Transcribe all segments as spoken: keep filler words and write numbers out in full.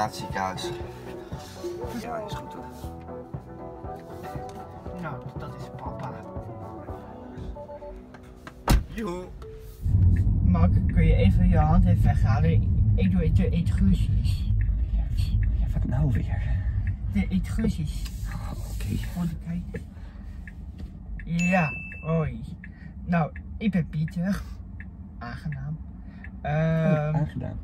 naar het ziekenhuis. Ja, is goed hoor. Nou, dat is papa. Joe. Mark, kun je even je hand even weghalen? Ik doe de eetguusjes. Ja, wat nou weer? De eetguusjes. Oh, oké. Okay. Ja, hoi. Nou, ik ben Pieter. Aangenaam. Oh, Um, aangedaan.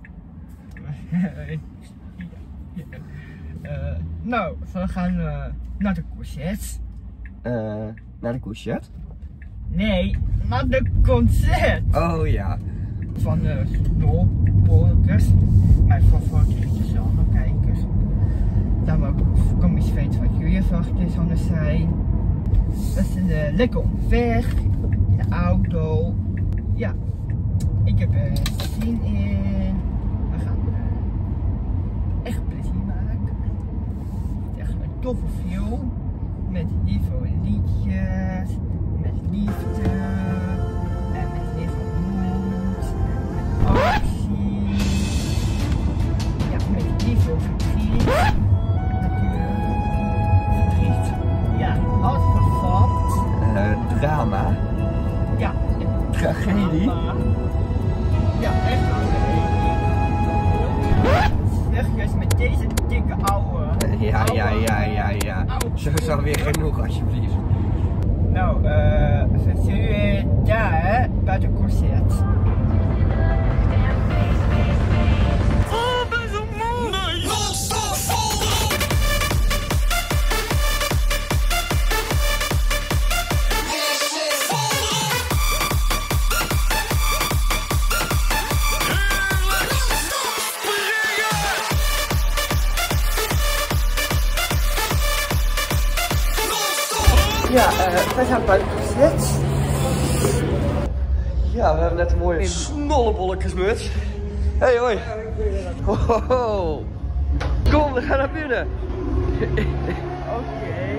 uh, nou, we gaan uh, naar de concert. Uh, naar de concert? Nee, naar de concert. Oh ja. Van de Snowbalkers. Mijn favoriete zonnekijkers. Dan wil ik kom eens weten wat jullie verwachtingen zullen zijn. We zijn uh, lekker onderweg. In de auto. Ja, ik heb er zin in. We gaan uh, echt plezier maken. Het is echt een toffe film. Met lieve liedjes. Met liefde. En met lieve moed. Met actie. Ja, met liefde verdriet. Natuurlijk. Verdriet. Ja, alles vervat. Uh, drama. Ja. Tragedie. Ja, echt tragedie. Serieus, met deze dikke ouwe. Uh, ja, ja, ja, ja, ja. Zo is alweer genoeg, alsjeblieft. Nou, eh, uh, we zien jullie daar bij de concert. Ja, uh, wij zijn bij de concert. Ja, we hebben net een mooie snollebolletjesmuts. Hey, hoi. Ho, ho, ho. Kom, we gaan naar binnen. Oké. Okay.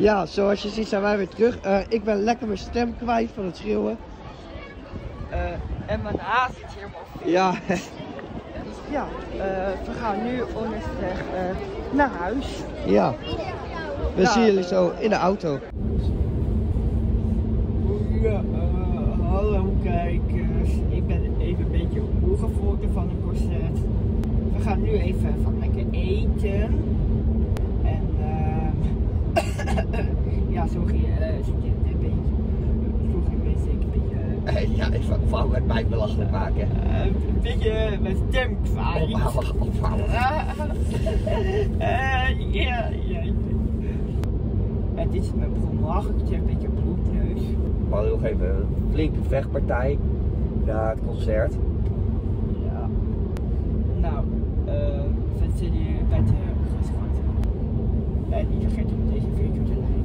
Ja, zoals je ziet zijn wij weer terug. Uh, ik ben lekker mijn stem kwijt van het schreeuwen. Uh, en mijn haar zit helemaal veel. Ja. Ja, uh, we gaan nu onderweg uh, naar huis. Ja. We ja, zien jullie uh, zo in de auto. Ja, uh, hallo kijkers. Ik ben even een beetje moe geworden van het concert. We gaan nu even van lekker eten. En uh, ja, sorry, uh, zit je een beetje. Sorry mensen, ik een beetje. Uh, Ja, ik wou met mij belachelijk maken. Uh, een beetje mijn stem kwijt. Ophouden, ophouden. Uh, ja, ja. En dit is mijn bromlag, ik zeg een beetje bloedneus. We hadden nog even een flinke vechtpartij na het concert. Ja. Nou, uh, wat zit je bij de restaurant? En niet vergeten om deze video te liken.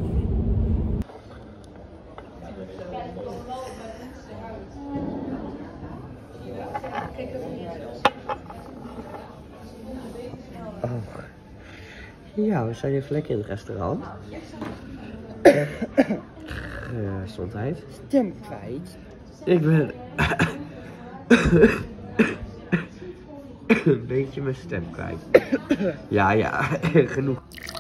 Oh. Ja, we zijn even lekker in het restaurant. Gezondheid. Stem kwijt. Ik ben een beetje mijn stem kwijt. Ja, ja, genoeg.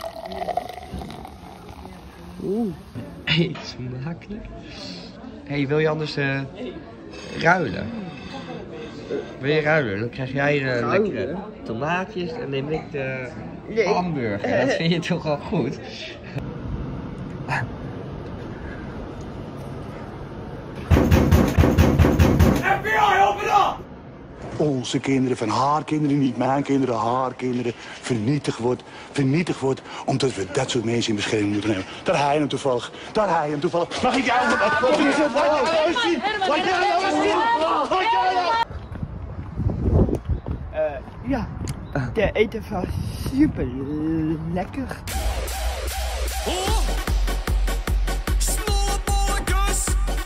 Oeh, eet smakelijk. Hey, wil je anders uh, ruilen? Wil je ruilen? Dan krijg jij de lekkere tomaatjes en neem ik de Nee. hamburger. Dat vind je toch wel goed? F B I, open up! Onze kinderen, van haar kinderen, niet mijn kinderen, haar kinderen, vernietigd wordt, vernietigd wordt, omdat we dat soort mensen in bescherming moeten nemen. Daar hij hem toevallig, daar hij hem toevallig. Mag ik jou nog wat? Wat is het? Laat jij nou zien? Laat jij nou zien? Laat jij nou... Uh, ja, de eten was super lekker. Oh!